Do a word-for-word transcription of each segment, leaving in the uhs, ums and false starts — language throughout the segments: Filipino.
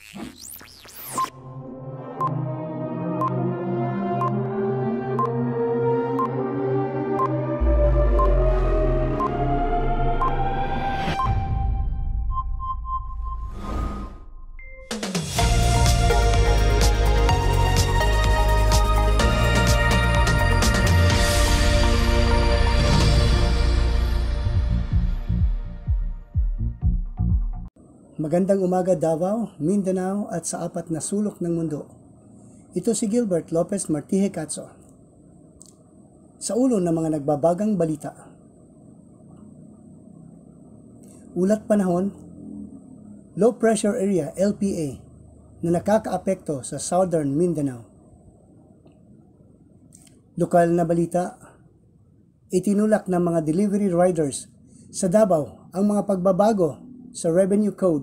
Magandang umaga Davao, Mindanao at sa apat na sulok ng mundo. Ito si Gilbert Lopez Martije Catso. Sa ulo ng mga nagbabagang balita. Ulat panahon, low pressure area L P A na nakakaapekto sa Southern Mindanao. Lokal na balita, itinulak ng mga delivery riders sa Davao ang mga pagbabago sa Revenue Code.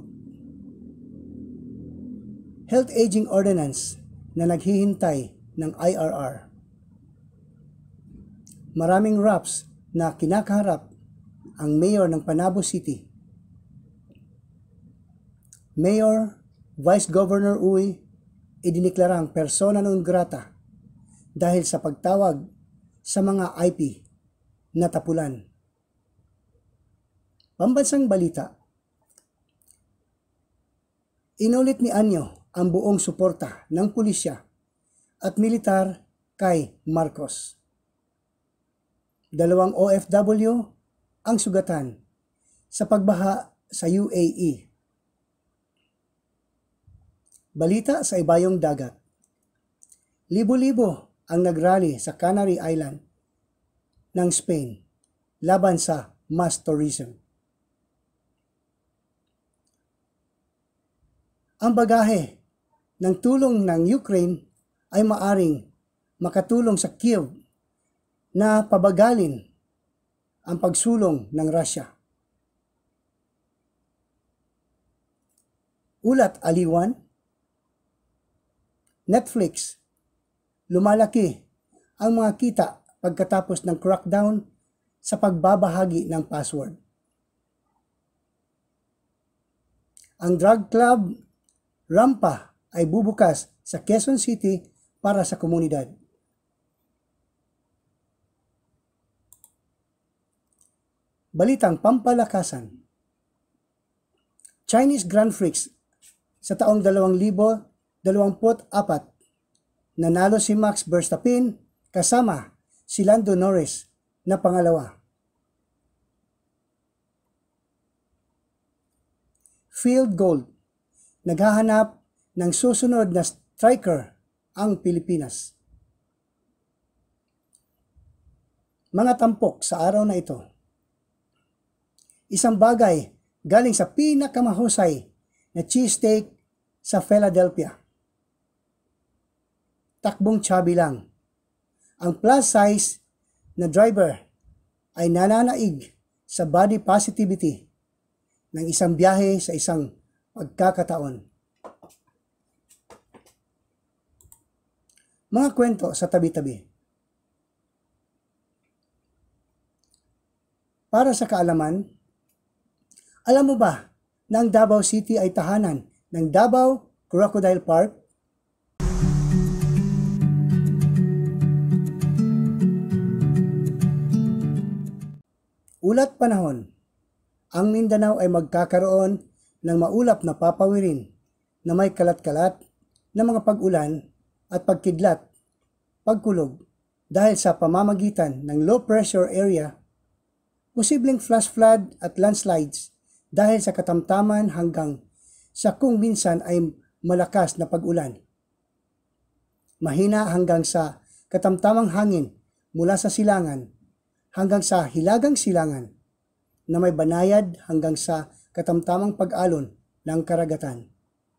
Health Aging Ordinance na naghihintay ng I R R. Maraming raps na kinakaharap ang mayor ng Panabo City. Mayor, Vice Governor Uy, idiniklarang persona non grata dahil sa pagtawag sa mga I P na tapulan. Pambansang balita. Inulit ni Anyo ang buong suporta ng pulisya at militar kay Marcos. Dalawang O F W ang sugatan sa pagbaha sa U A E. Balita sa ibayong dagat. Libo-libo ang nagrally sa Canary Island ng Spain laban sa mass tourism. Ang bagahe ng tulong ng Ukraine ay maaring makatulong sa Kiev na pabagalin ang pagsulong ng Russia. Ulat aliwan, Netflix, lumalaki ang mga kita pagkatapos ng crackdown sa pagbabahagi ng password. Ang drug club Rampa ay bubukas sa Quezon City para sa komunidad. Balitang pampalakasan. Chinese Grand Prix sa taong dalawang libo dalawampu't apat, nanalo si Max Verstappen kasama si Lando Norris na pangalawa. Field gold. Naghahanap ng susunod na striker ang Pilipinas. Mga tampok sa araw na ito. Isang bagay galing sa pinakamahusay na cheesesteak sa Philadelphia. Takbong chubby lang. Ang plus size na driver ay nananaig sa body positivity ng isang biyahe sa isang pagkakataon. Mga kwento sa tabi-tabi. Para sa kaalaman, alam mo ba na ang Davao City ay tahanan ng Davao Crocodile Park? Ulat panahon, ang Mindanao ay magkakaroon ng maulap na papawirin na may kalat-kalat na mga pag-ulan at pagkidlat, pagkulog dahil sa pamamagitan ng low pressure area, posibleng flash flood at landslides dahil sa katamtaman hanggang sa kung minsan ay malakas na pag-ulan. Mahina hanggang sa katamtamang hangin mula sa silangan hanggang sa hilagang silangan na may banayad hanggang sa katamtamang pag-alon ng karagatan.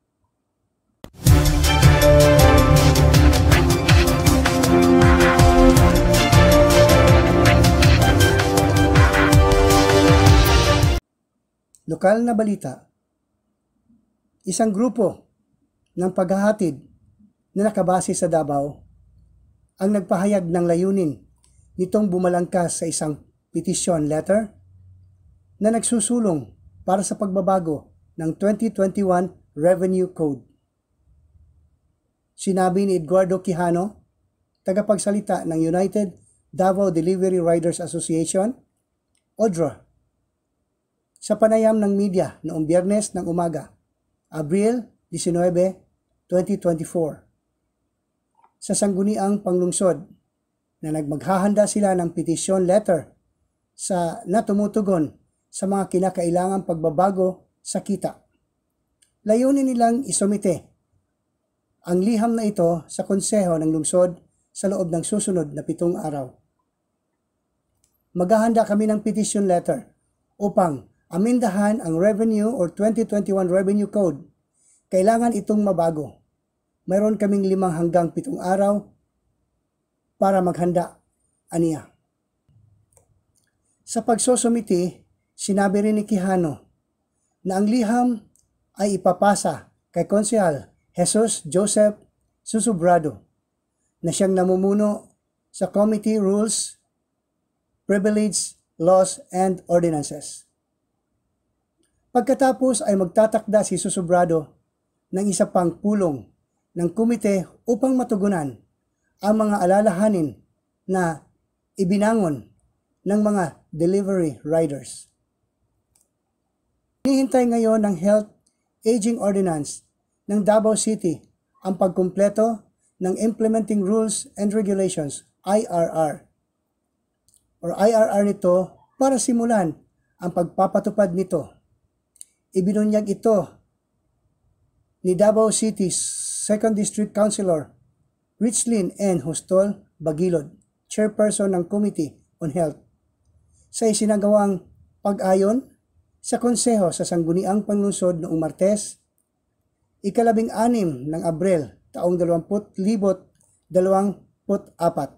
Lokal na balita. Isang grupo ng paghahatid na nakabase sa Davao ang nagpahayag ng layunin nitong bumalangkas sa isang petition letter na nagsusulong para sa pagbabago ng twenty twenty-one Revenue Code. Sinabi ni Eduardo Quijano, tagapagsalita ng United Davao Delivery Riders Association, O D R A, sa panayam ng media noong Biyernes ng umaga, Abril nineteen, twenty twenty-four. Sa sangguniang panglungsod na nagmaghahanda sila ng petition letter sa natumutugon sa mga kinakailangang pagbabago sa kita. Layunin nilang isumite ang liham na ito sa konseho ng lungsod sa loob ng susunod na pitong araw. Maghahanda kami ng petition letter upang amindahan ang Revenue or twenty twenty-one Revenue Code. Kailangan itong mabago. Mayroon kaming limang hanggang pitong araw para maghanda, aniya. Sa pagsusumiti, sinabi rin ni Quijano na ang liham ay ipapasa kay Konsehal Jesus Joseph Susubrado na siyang namumuno sa Committee Rules, Privilege, Laws, and Ordinances. Pagkatapos ay magtatakda si Susubrado ng isa pang pulong ng komite upang matugunan ang mga alalahanin na ibinangon ng mga delivery riders. Hinihintay ngayon ng Health Aging Ordinance ng Davao City ang pagkumpleto ng Implementing Rules and Regulations, I R R, or I R R nito para simulan ang pagpapatupad nito. Ibinunyag ito ni Davao City second District Councilor Richlyn N. Hustol Bagilod, Chairperson ng Committee on Health, sa isinagawang pag-ayon sa konseho sa sangguniang panglungsod noong Martes, ikalabing anim ng Abril taong dalawampu't libot dalawamput apat.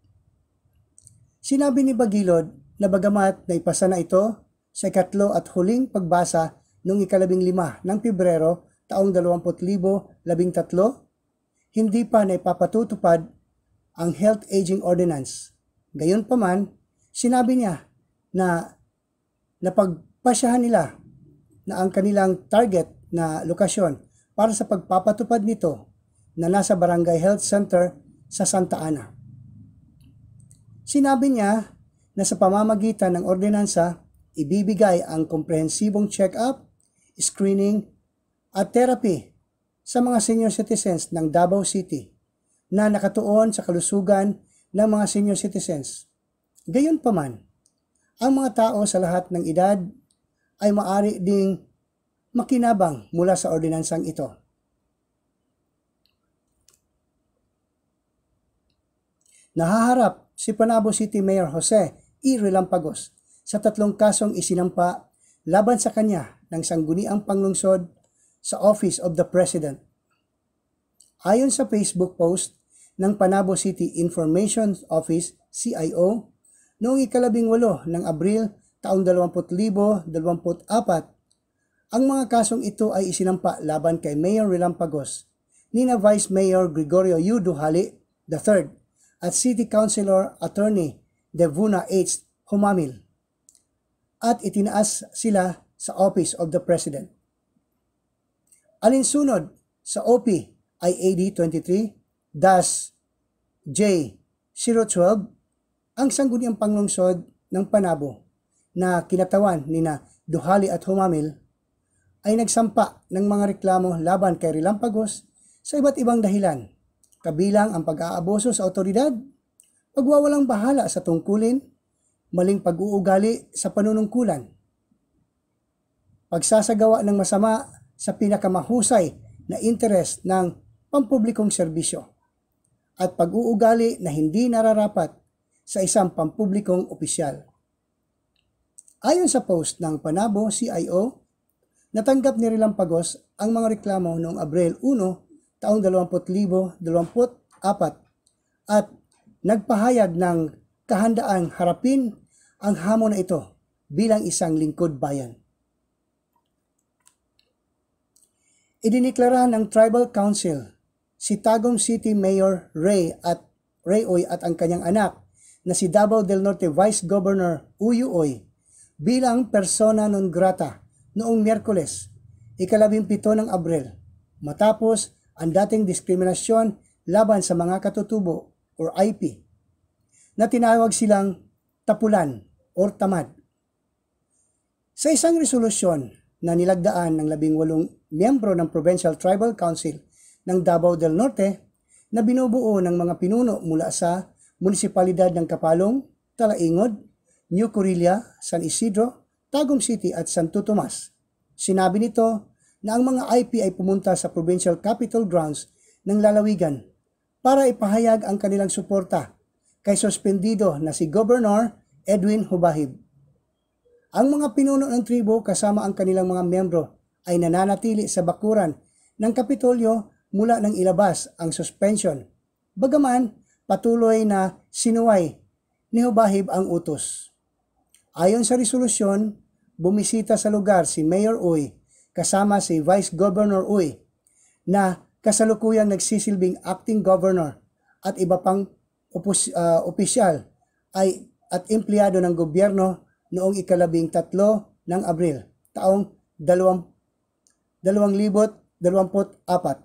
Sinabi ni Bagilod na bagamat naipasa na ito sa ikatlo at huling pagbasa noong ikalabing lima ng Pebrero taong dalawampu't libo labing tatlo, hindi pa naipapatutupad ang Health Aging Ordinance. Gayunpaman, sinabi niya na napagpasyahan nila na ang kanilang target na lokasyon para sa pagpapatupad nito na nasa Barangay Health Center sa Santa Ana. Sinabi niya na sa pamamagitan ng ordinansa, ibibigay ang komprehensibong check-up, screening, at therapy sa mga senior citizens ng Davao City na nakatuon sa kalusugan ng mga senior citizens. Gayunpaman, ang mga tao sa lahat ng edad ay maaari ding makinabang mula sa ordinansang ito. Nahaharap si Panabo City Mayor Jose E. Relampagos sa tatlong kasong isinampa laban sa kanya ng sangguniang panglungsod sa Office of the President. Ayon sa Facebook post ng Panabo City Information Office C I O noong ikalabing walo ng Abril taong dalawampu't libo dalawamput apat, ang mga kasong ito ay isinampa laban kay Mayor Relampagos, nina Vice Mayor Gregorio U. Duhali the third at City Councilor Attorney Devuna H. Humamil, at itinaas sila sa Office of the President. Alinsunod sa O P I A D twenty-three J zero one two, ang sangguniang panglungsod ng Panabo na kinatawan nina Duhali at Humamil ay nagsampa ng mga reklamo laban kay Relampagos sa iba't ibang dahilan, kabilang ang pag-aabuso sa otoridad, pagwawalang bahala sa tungkulin, maling pag-uugali sa panunungkulan, pagsasagawa ng masama sa pinakamahusay na interes ng pampublikong serbisyo, at pag-uugali na hindi nararapat sa isang pampublikong opisyal. Ayon sa post ng Panabo C I O, natanggap ni Relampagos ang mga reklamo noong Abril first taong dalawampu't libo dalawamput apat at nagpahayag ng kahandaang harapin ang hamon na ito bilang isang lingkod bayan. Idiniklara ng Tribal Council si Tagum City Mayor Ray at Ray Oy at ang kanyang anak na si Davao del Norte Vice Governor Uyu Oy bilang persona non grata noong Miyerkules, ikalabing pito ng Abril, matapos ang dating diskriminasyon laban sa mga katutubo or I P na tinawag silang tapulan or tamad. Sa isang resolusyon na nilagdaan ng labing walong miyembro ng Provincial Tribal Council ng Davao del Norte na binubuo ng mga pinuno mula sa munisipalidad ng Kapalong, Talaingod, New Corilla, San Isidro, Tagum City at Santo Tomas. Sinabi nito na ang mga I P ay pumunta sa Provincial Capitol Grounds ng lalawigan para ipahayag ang kanilang suporta kay suspendido na si Governor Edwin Hubahib. Ang mga pinuno ng tribo kasama ang kanilang mga miyembro ay nananatili sa bakuran ng Kapitolyo mula nang ilabas ang suspension. Bagaman patuloy na sinuway ni Hubahib ang utos. Ayon sa resolusyon, bumisita sa lugar si Mayor Uy kasama si Vice Governor Uy na kasalukuyang nagsisilbing acting governor at iba pang opos, uh, opisyal ay at empleyado ng gobyerno noong ikalabing tatlo ng Abril, taong dalawang libot dalawamput apat.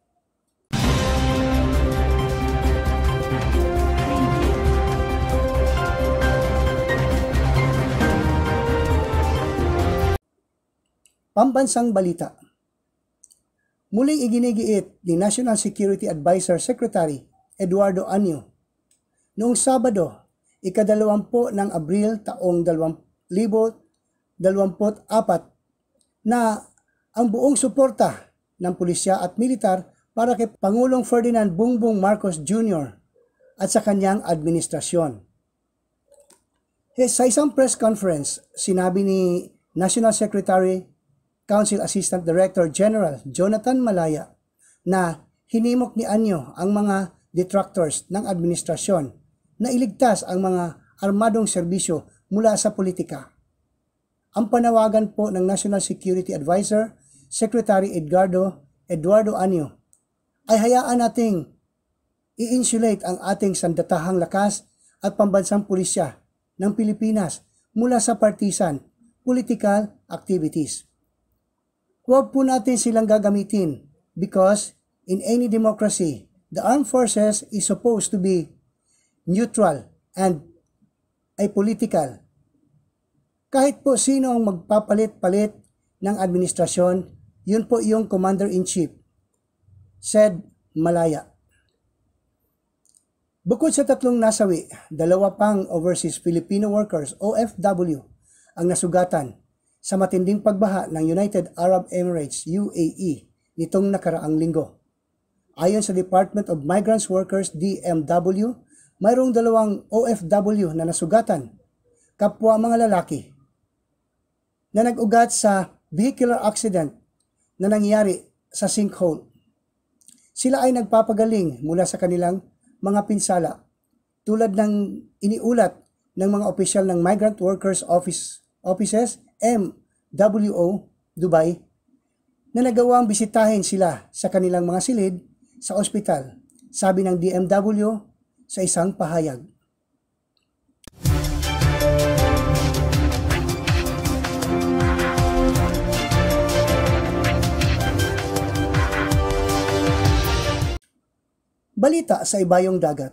Pambansang balita. Muling iginigiit ni National Security Advisor Secretary Eduardo Anyo noong Sabado, ikadalawampu ng Abril taong dalawang libo dalawamput apat na ang buong suporta ng pulisya at militar para kay Pangulong Ferdinand Bongbong Marcos Junior at sa kanyang administrasyon. Sa isang press conference, sinabi ni National Secretary Council Assistant Director General Jonathan Malaya na hinimok ni Anyo ang mga detractors ng administrasyon na iligtas ang mga armadong serbisyo mula sa politika. Ang panawagan po ng National Security Advisor Secretary Edgardo Eduardo Anyo ay hayaan nating i-insulate ang ating sandatahang lakas at pambansang pulisya ng Pilipinas mula sa partisan political activities. Huwag po natin silang gagamitin because in any democracy, the armed forces is supposed to be neutral and apolitical. Kahit po sino ang magpapalit-palit ng administrasyon, yun po yung Commander-in-Chief, said Malaya. Bukod sa tatlong nasawi, dalawa pang overseas Filipino workers o F W ang nasugatan sa matinding pagbaha ng United Arab Emirates U A E nitong nakaraang linggo. Ayon sa Department of Migrants Workers D M W, mayroong dalawang O F W na nasugatan, kapwa mga lalaki, na nag-ugat sa vehicular accident na nangyari sa sinkhole. Sila ay nagpapagaling mula sa kanilang mga pinsala, tulad ng iniulat ng mga opisyal ng Migrant Workers Office Offices M W O Dubai na nagawang bisitahin sila sa kanilang mga silid sa ospital, sabi ng D M W sa isang pahayag. Balita sa ibayong dagat.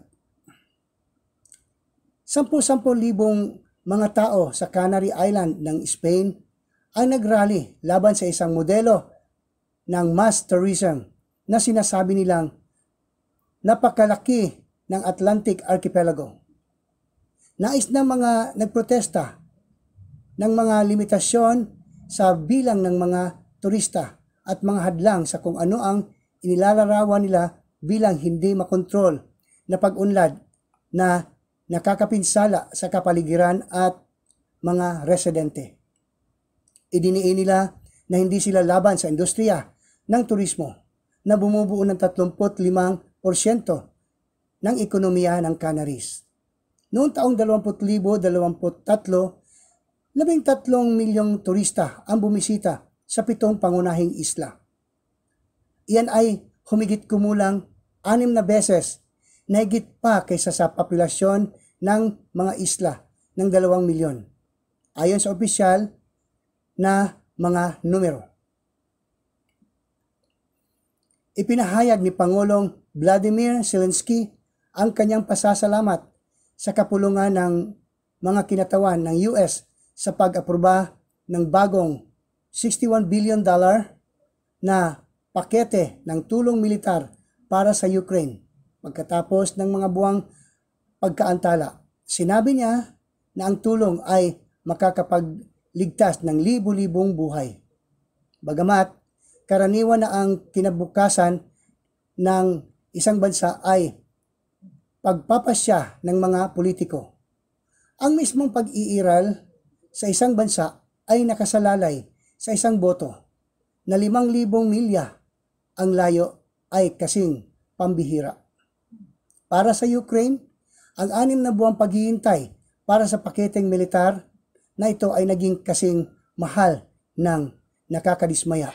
Sampu-sampu libong mga tao sa Canary Island ng Spain ang nagrally laban sa isang modelo ng mass tourism na sinasabi nilang napakalaki ng Atlantic Archipelago. Nais ng mga nagprotesta ng mga limitasyon sa bilang ng mga turista at mga hadlang sa kung ano ang inilalarawan nila bilang hindi makontrol na pag-unlad na nakakapinsala sa kapaligiran at mga residente. Idiniin nila na hindi sila laban sa industriya ng turismo na bumubuo ng tatlumpu't limang porsyento ng ekonomiya ng Canaries. Noong taong dalawampu't libo dalawamput tatlo, labing tatlong milyong turista ang bumisita sa pitong pangunahing isla. Iyan ay humigit kumulang anim na beses na higit pa kaysa sa populasyon ng mga isla ng dalawang milyon, ayon sa opisyal na mga numero. ipinahayag ni Pangulong Vladimir Zelensky ang kanyang pasasalamat sa kapulungan ng mga kinatawan ng U S sa pag-aproba ng bagong sixty-one billion dollar na pakete ng tulong militar para sa Ukraine pagkatapos ng mga buwang pagkaantala. Sinabi niya na ang tulong ay makakapagligtas ng libu-libong buhay. Bagamat karaniwan na ang kinabukasan ng isang bansa ay pagpapasya ng mga politiko. Ang mismong pag-iiral sa isang bansa ay nakasalalay sa isang boto na limang libong milya ang layo ay kasing pambihira. Para sa Ukraine, ang anim na buwang paghihintay para sa paketeng militar na ito ay naging kasing mahal ng nakakadismaya.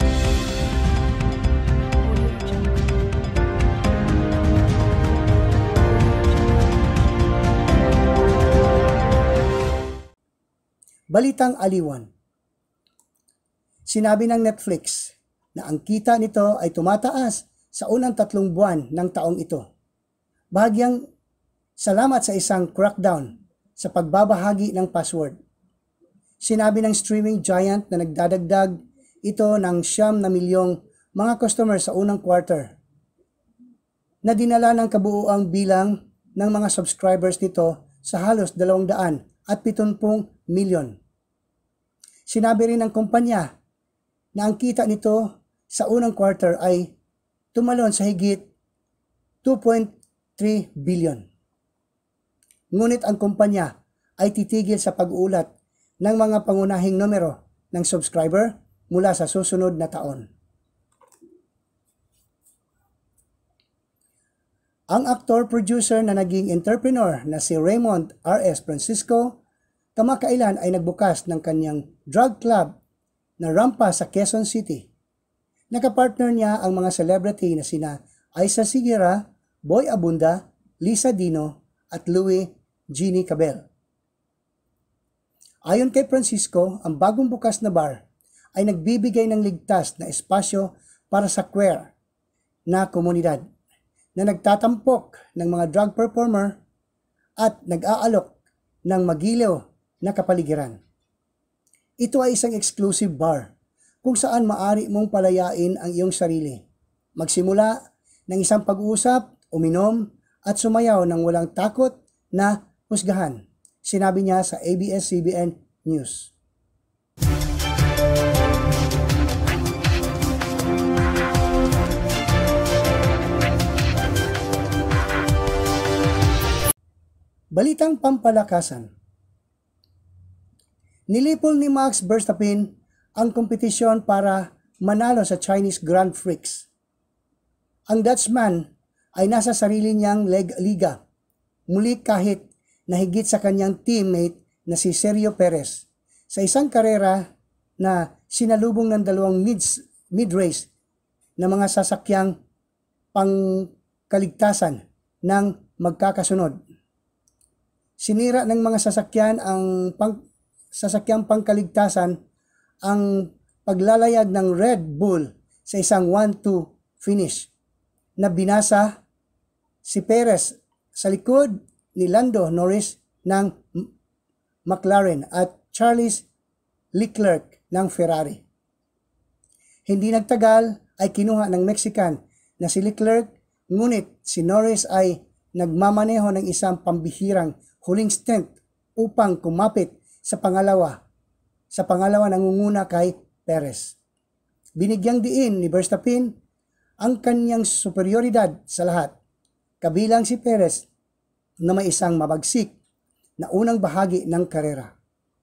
Balitang aliwan. Sinabi ng Netflix na ang kita nito ay tumataas sa unang tatlong buwan ng taong ito. Bahagyang salamat sa isang crackdown sa pagbabahagi ng password. Sinabi ng streaming giant na nagdadagdag ito ng siyam na milyong mga customer sa unang quarter, na dinala ng kabuuang bilang ng mga subscribers nito sa halos dalawang daan at pitungpung milyon. Sinabi rin ng kumpanya na ang kita nito sa unang quarter ay tumalon sa higit two point three billion. Ngunit ang kumpanya ay titigil sa pag-uulat ng mga pangunahing numero ng subscriber mula sa susunod na taon. Ang actor-producer na naging entrepreneur na si Raymond R S Francisco kamakailan ay nagbukas ng kanyang drug club na Rampa sa Quezon City. Nakapartner niya ang mga celebrity na sina Aisa Siguera, Boy Abunda, Lisa Dino at Louie Jeannie Cabell. Ayon kay Francisco, ang bagong bukas na bar ay nagbibigay ng ligtas na espasyo para sa queer na komunidad na nagtatampok ng mga drug performer at nag-aalok ng magiliw na kapaligiran. Ito ay isang exclusive bar kung saan maari mong palayain ang iyong sarili. Magsimula ng isang pag-uusap, uminom at sumayaw ng walang takot na husgahan, sinabi niya sa A B S C B N News. Balitang pampalakasan. Nilipol ni Max Verstappen ang kompetisyon para manalo sa Chinese Grand Prix. Ang Dutchman ay nasa sarili niyang leg liga, muli kahit nahigit sa kanyang teammate na si Sergio Perez sa isang karera na sinalubong ng dalawang mid-race na mga sasakyang pangkaligtasan ng magkakasunod. Sinira ng mga sasakyan ang pang, sasakyang pangkaligtasan ang paglalayag ng Red Bull sa isang one two finish na binasa si Perez sa likod ni Lando Norris ng McLaren at Charles Leclerc ng Ferrari. Hindi nagtagal ay kinuha ng Mexican na si Leclerc, ngunit si Norris ay nagmamaneho ng isang pambihirang huling stint upang kumapit sa pangalawa sa pangalawa nangunguna kay Perez. Binigyang diin ni Verstappen ang kanyang superioridad sa lahat, kabilang si Perez na may isang mabagsik na unang bahagi ng karera.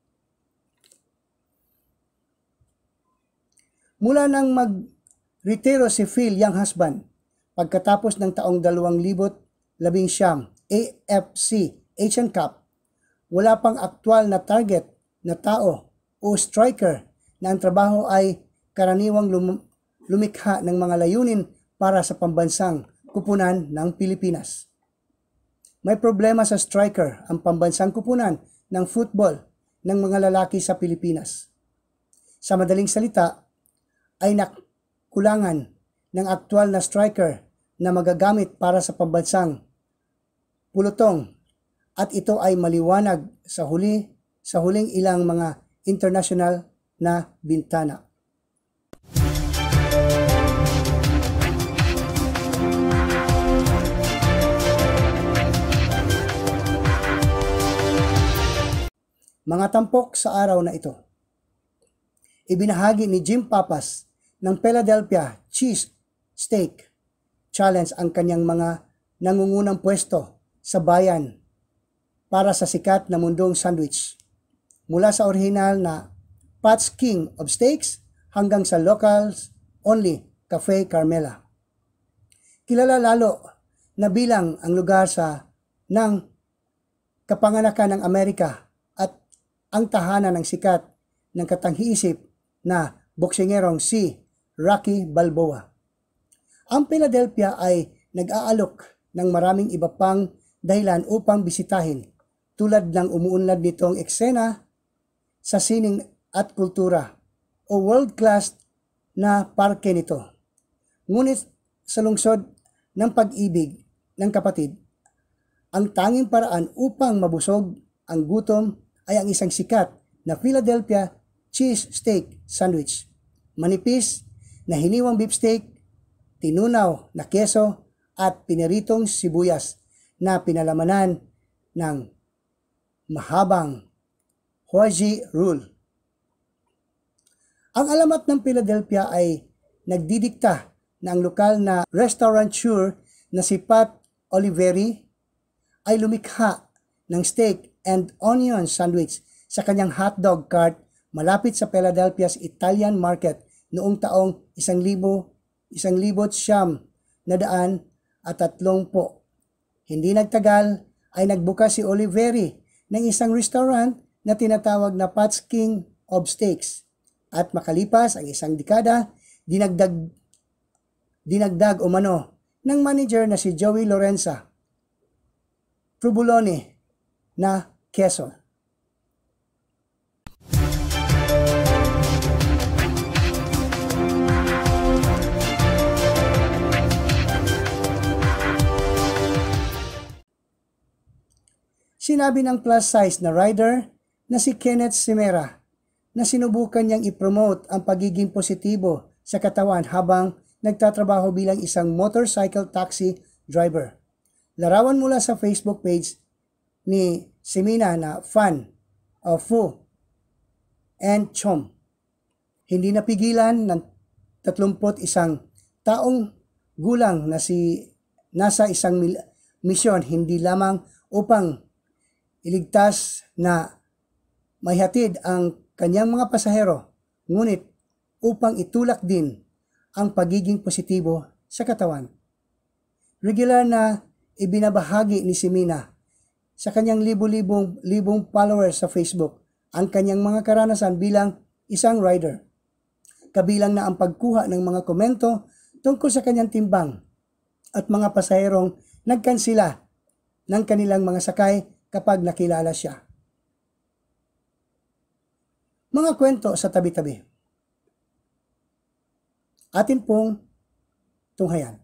Mula nang mag-retiro si Phil Young husband pagkatapos ng taong dalawang libo't labing siyam A F C Asian Cup, wala pang aktwal na target na tao o striker na ang trabaho ay karaniwang lum- lumikha ng mga layunin para sa pambansang kupunan ng Pilipinas. May problema sa striker ang pambansang kupunan ng football ng mga lalaki sa Pilipinas. Sa madaling salita, ay nakulangan ng aktwal na striker na magagamit para sa pambansang pulutong at ito ay maliwanag sa huli sa huling ilang mga international na bintana. Mga tampok sa araw na ito. Ibinahagi ni Jim Papas ng Philadelphia Cheese Steak Challenge ang kanyang mga nangungunang pwesto sa bayan para sa sikat na mundong sandwich. Mula sa orihinal na Pat's King of Steaks hanggang sa locals only Cafe Carmela. Kilala lalo na bilang ang lugar sa ng kapanganakan ng Amerika at ang tahanan ng sikat ng katanghiisip na boksingerong si Rocky Balboa. Ang Philadelphia ay nag-aalok ng maraming iba pang dahilan upang bisitahin tulad ng umuunlad nitong eksena sa sining at kultura o world-class na parke nito. Ngunit sa lungsod ng pag-ibig ng kapatid, ang tanging paraan upang mabusog ang gutom ay ang isang sikat na Philadelphia cheese steak sandwich. Manipis na hiniwang beef steak, tinunaw na keso at piniritong sibuyas na pinalamanan ng mahabang Hoagie Rule. Ang alamat ng Philadelphia ay nagdidikta na ang lokal na restaurateur na si Pat Oliveri ay lumikha ng steak and onion sandwich sa kanyang hotdog cart malapit sa Philadelphia's Italian Market noong taong isang libo, isang libot siyam na daan at tatlong po. Hindi nagtagal ay nagbukas si Oliveri ng isang restaurant na tinatawag na Pat's King of Steaks. At makalipas ang isang dekada, dinagdag, dinagdag umano ng manager na si Joey Lorenza Provolone na keso. Sinabi ng plus size na rider na si Kenneth Simera na sinubukan niyang i-promote ang pagiging positibo sa katawan habang nagtatrabaho bilang isang motorcycle taxi driver. Larawan mula sa Facebook page ni Simina na fan of Fu and Chom. Hindi napigilan ng tatlumput isang taong gulang na si nasa isang misyon hindi lamang upang iligtas na maihatid ang kanyang mga pasahero, ngunit upang itulak din ang pagiging positibo sa katawan. Regular na ibinabahagi ni Simina sa kanyang libo-libong libong followers sa Facebook ang kanyang mga karanasan bilang isang rider. Kabilang na ang pagkuha ng mga komento tungkol sa kanyang timbang at mga pasaherong nagkansila ng kanilang mga sakay kapag nakilala siya. Mga kwento sa tabi-tabi. Atin pong tunghayan.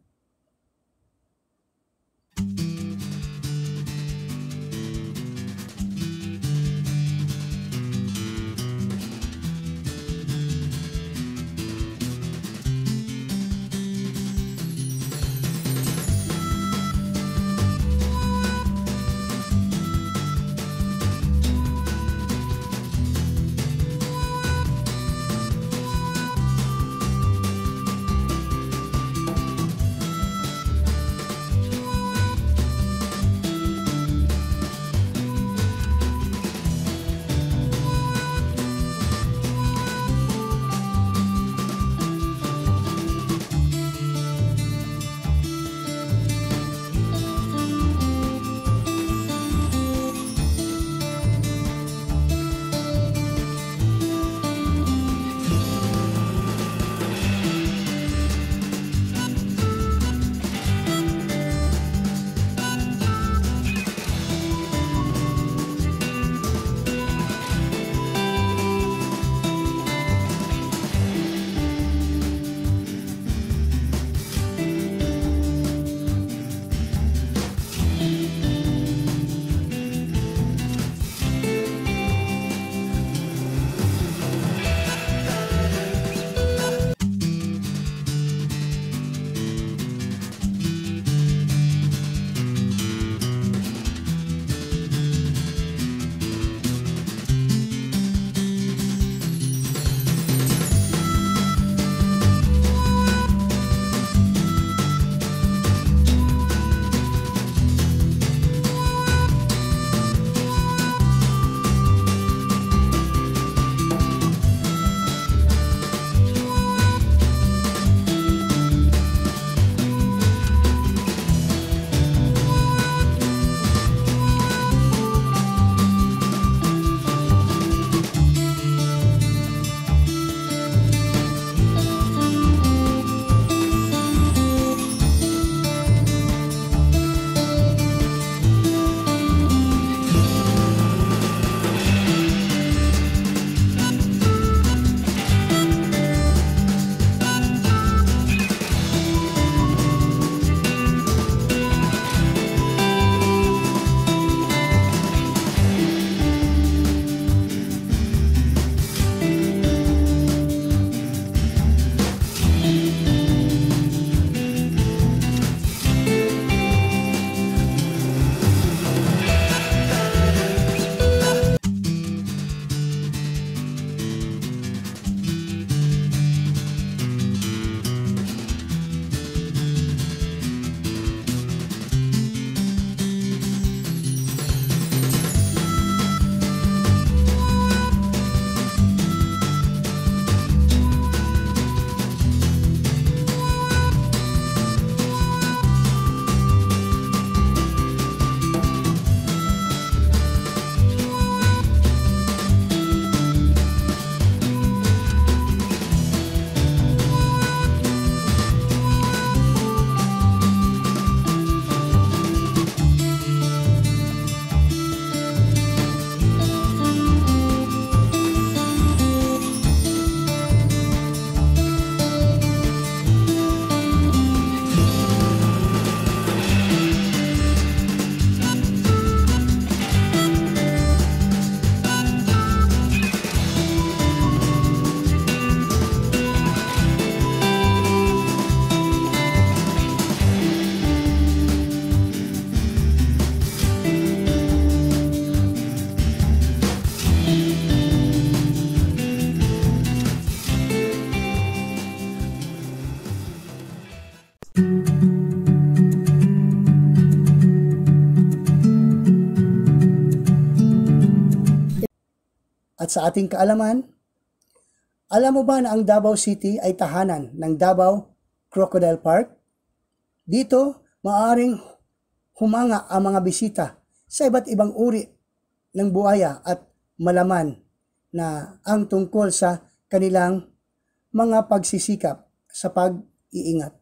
At sa ating kaalaman, alam mo ba na ang Davao City ay tahanan ng Davao Crocodile Park? Dito, maaaring humanga ang mga bisita sa iba't ibang uri ng buhaya at malaman na ang tungkol sa kanilang mga pagsisikap sa pag-iingat.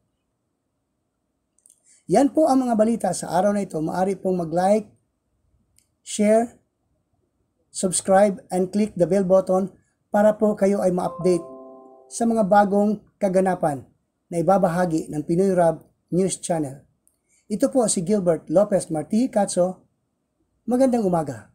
Yan po ang mga balita sa araw na ito. Maaari pong mag-like, share, subscribe, and click the bell button para po kayo ay ma-update sa mga bagong kaganapan na ibabahagi ng Pinoy Rab News Channel. Ito po si Gilbert Lopez Marti Catso. Magandang umaga.